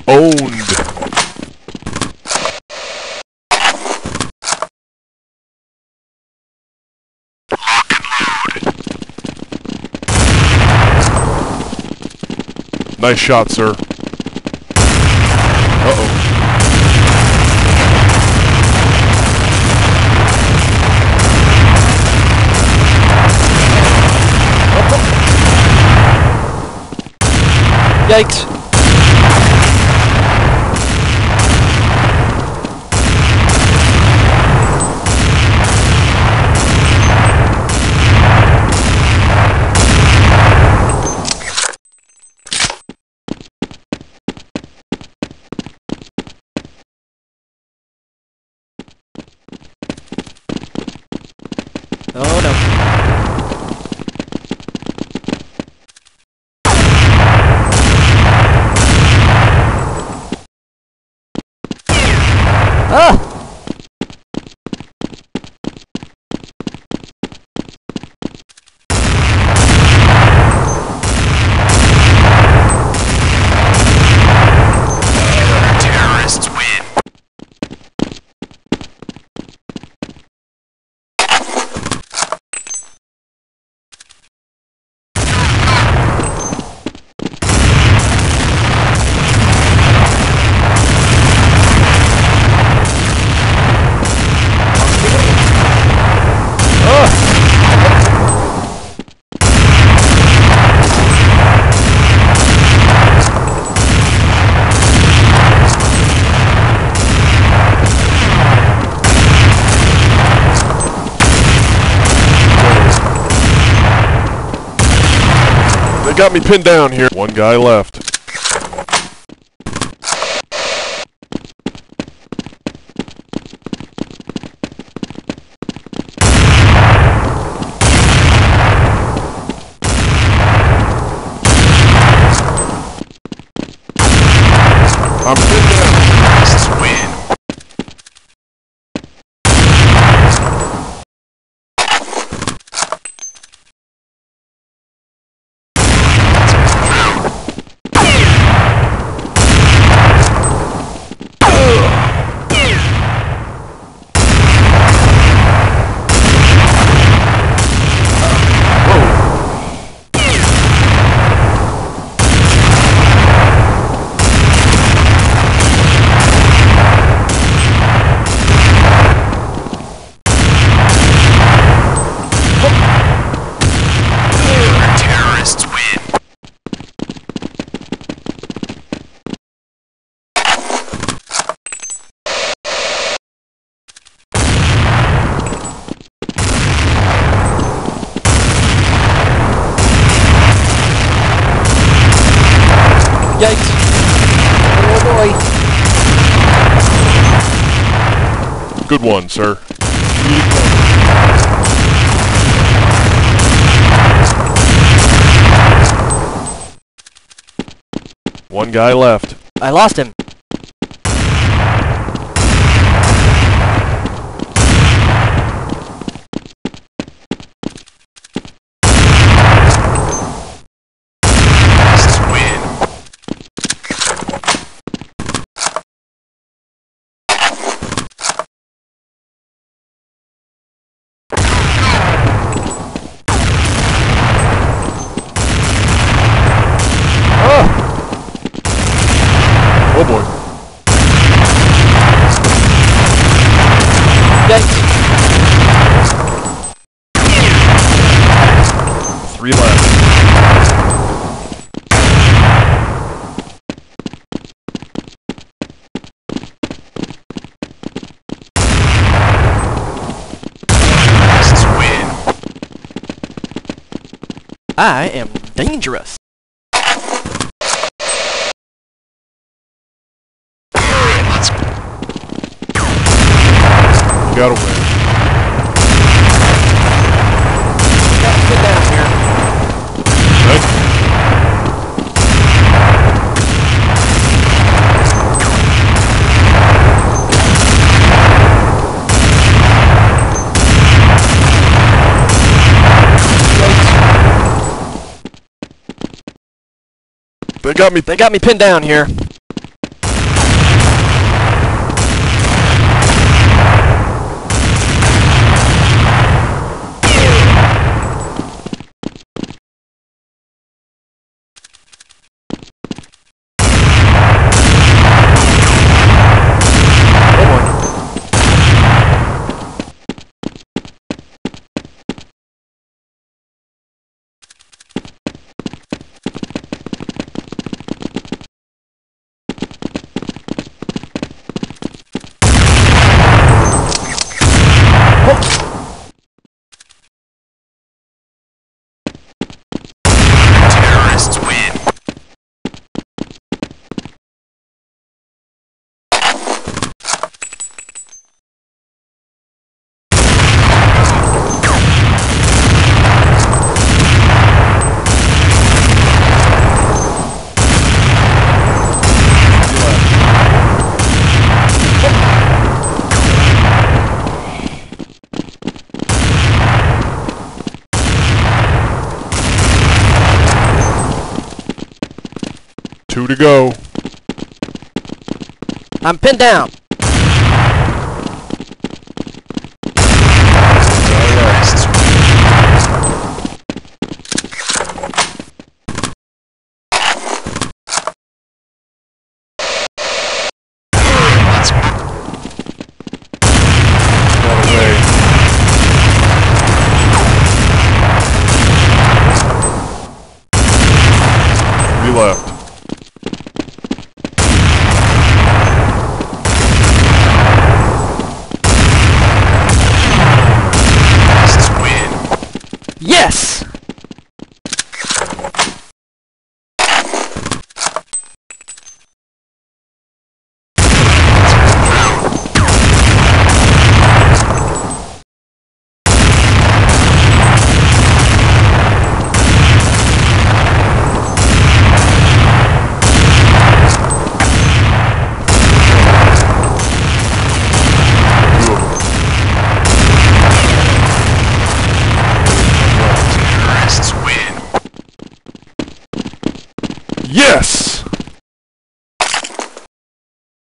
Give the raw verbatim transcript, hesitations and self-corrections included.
Owned. Nice shot, sir. Uh-oh. Yikes. Oh no. Ah! Terrorists win. They got me pinned down here. One guy left. I'm pinned down. Terrorists win. Terrorists win. Yikes. Oh boy. Good one, sir. One guy left. I lost him. Terrorists win. Oh boy. Yikes. Three left. Terrorists win. I am dangerous. Let's You gotta win. Get down here. Nice. They got me. They got me pinned down here. to go. I'm pinned down. Fascists win. Let's Got away. Three left. Fascists win. Yes!